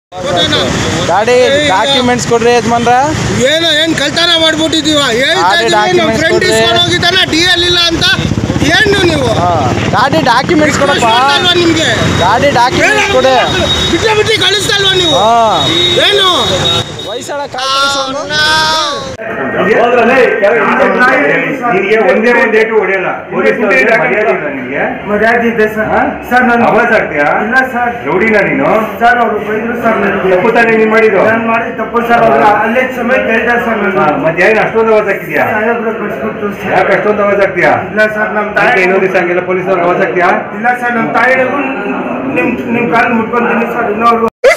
ಗಾಡಿ ಡಾಕ್ಯುಮೆಂಟ್ಸ್ ಕೊಡ್ರಿ ಯಜಮಾನ್ರ. ಏನು ಕಳ್ತನ ಮಾಡ್ಬಿಟ್ಟಿದೀವ? ನಮ್ಮ ಫ್ರೆಂಡ್ ಇಸ್ಕೊಂಡು ಹೋಗಿದ್ದಾನೆ DL ಇಲ್ಲ ಅಂತ. ಏನು ನೀವು ಗಾಡಿ ಡಾಕ್ಯುಮೆಂಟ್ಸ್ ಕೊಡಪ್ಪ. ನಿಮ್ಗೆ ಗಾಡಿ ಡಾಕ್ಯುಮೆಂಟ್ಸ್ ಕೊಡಿ. ಬಿಟ್ಟು ಕಳಿಸ್ತಲ್ವಾ ನೀವು? ಏನು ವಯಸ್ಸಾಳ ಒಂದೇ ಡೇಟು ಹೊಡೆಯಲ್ಲ. ಮರ್ಯಾದೆ ಇದೆ ಸರ್. ನಾನು ಅವಾಜ್ ಆಗ್ತೀಯಾ? ಇಲ್ಲ ಸರ್. ರೌಡಿನ ನೀನು? ಸರ್ ಅವರು ಬೈದ್ರು ಸರ್. ತಪ್ಪು ತಾನೇ ನೀನ್ ಮಾಡಿದ್ದು? ನಾನು ಮಾಡಿದ ತಪ್ಪು ಸರ್. ಅಲ್ಲೇ ಸಮಯ ಕೇಳಿದಾರೆ ಸರ್. ಮತ್ತೆ ಏನು ಅಷ್ಟೊಂದು ಅವಾಜ್ ಆಗ್ತಿದ್ಯಾ? ಯಾಕೆ ಅಷ್ಟೊಂದು ಅವಾಜ್ ಆಗ್ತೀಯಾ? ಇಲ್ಲ ಸರ್. ನಮ್ಮ ತಾಯಿ ಇನ್ನೊಂದು ದಿವಸ ಹಂಗೆಲ್ಲ ಪೊಲೀಸವ್ರಿಗೆ ಅವಾಜ್ ಆಗ್ತೀಯಾ? ಇಲ್ಲ ಸರ್. ನಮ್ಮ ತಾಯಿಗೂ ನಿಮ್ ಕಾಲು ಮುಟ್ಕೊಂತೀನಿ ಸರ್. ಇನ್ನೊರು